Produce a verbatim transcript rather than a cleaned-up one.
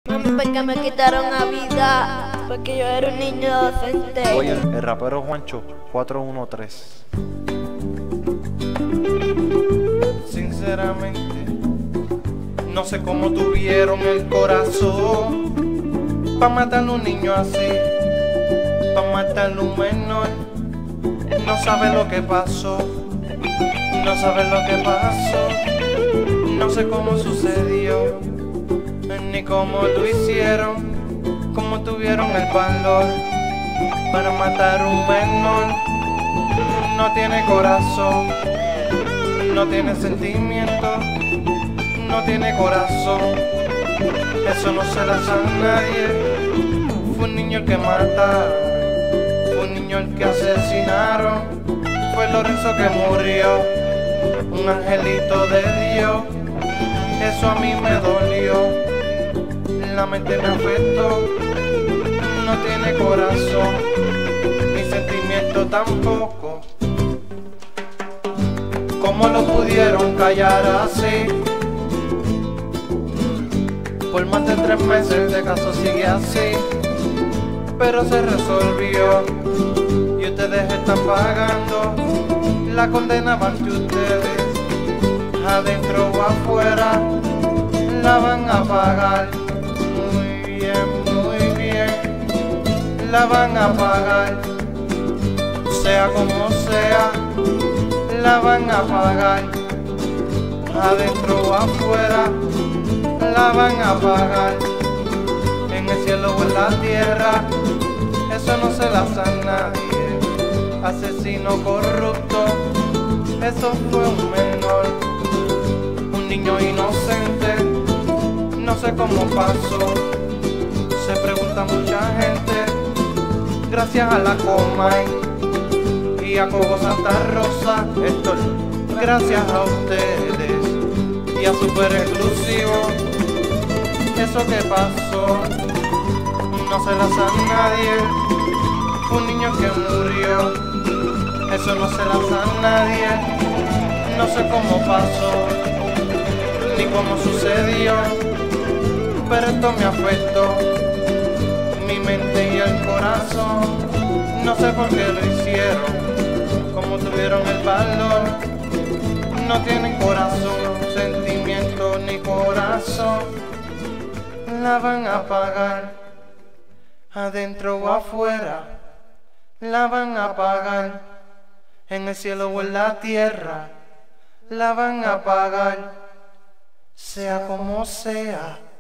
Mami, porque me quitaron la vida, porque yo era un niño inocente. Oye, el rapero Juancho cuatro uno tres. Sinceramente, no sé cómo tuvieron el corazón pa' matar a un niño así, pa' matar a un menor. No sabe lo que pasó, no sabe lo que pasó, no sé cómo sucedió, ni cómo lo hicieron, cómo tuvieron el valor para matar a un menor. No tiene corazón, no tiene sentimiento, no tiene corazón, eso no se la sabe a nadie. Fue un niño el que mataron, fue un niño el que asesinaron, fue Lorenzo que murió, un angelito de Dios. Eso a mí me dolió, la mente me afectó, no tiene corazón, ni sentimiento tampoco. ¿Cómo lo pudieron callar así? Por más de tres meses de caso sigue así, pero se resolvió y ustedes están pagando la condena ante ustedes, adentro o afuera la van a pagar. Muy bien, muy bien, la van a pagar, sea como sea, la van a pagar, adentro o afuera la van a pagar, en el cielo o en la tierra, eso no se la sabe nadie. Asesino corrupto, eso fue un menor, un niño inocente, no sé cómo pasó, se pregunta mucha gente. Gracias a la Comay y a Coco Santa Rosa, esto gracias a ustedes y a Super Exclusivo. Eso que pasó no se la sabe nadie, fue un niño que murió, eso no se la sabe nadie. No sé cómo pasó ni cómo sucedió, pero esto me afectó mi mente y el corazón. No sé por qué lo hicieron, cómo tuvieron el valor. No tienen corazón, sentimiento ni corazón. La van a pagar, adentro o afuera, la van a pagar, en el cielo o en la tierra, la van a pagar, sea como sea.